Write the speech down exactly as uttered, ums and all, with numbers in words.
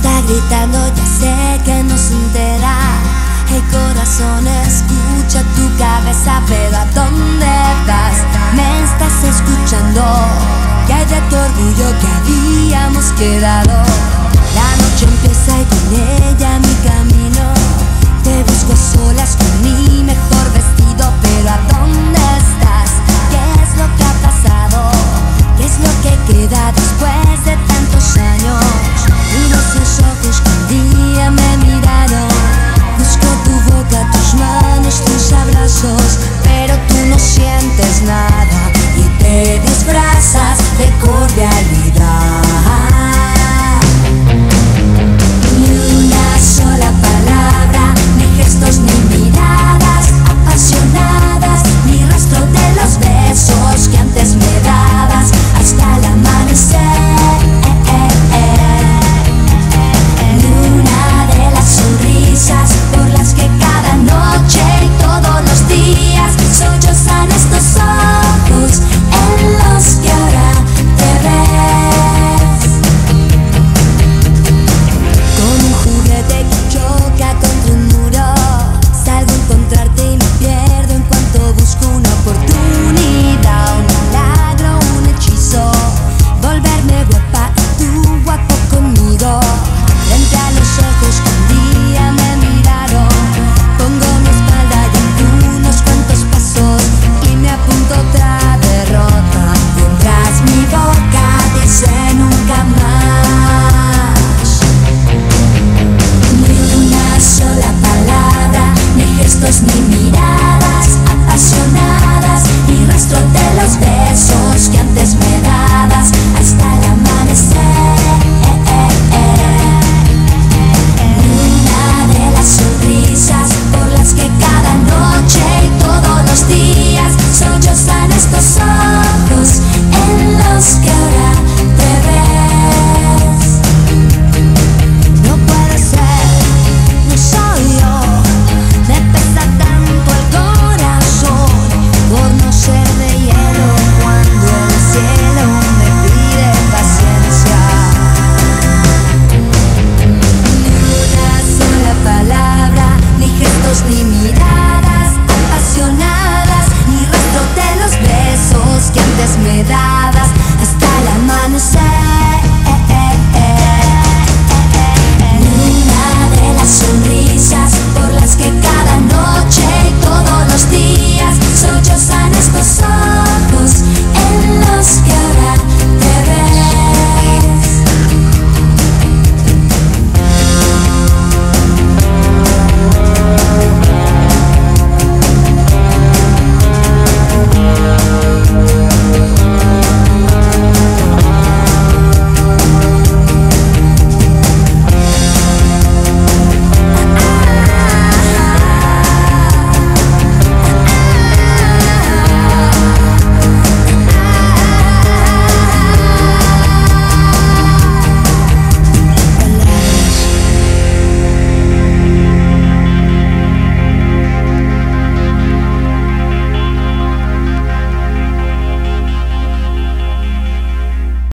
está gritando, ya sé que no se entera. Hey corazón, escucha tu cabeza, pero ¿a dónde vas? ¿Me estás escuchando? ¿Qué hay de tu orgullo que habíamos quedado? La noche empieza y con ella mi camino. Te busco a solas con mi mejor vestido, pero ¿a dónde estás? ¿Qué es lo que ha pasado? ¿Qué es lo que queda después de tantos años? Miro sus ojos que un día me miraron. Busco tu boca, tus manos, tus abrazos, pero tú no sientes nada y te disfrazas de cordialidad.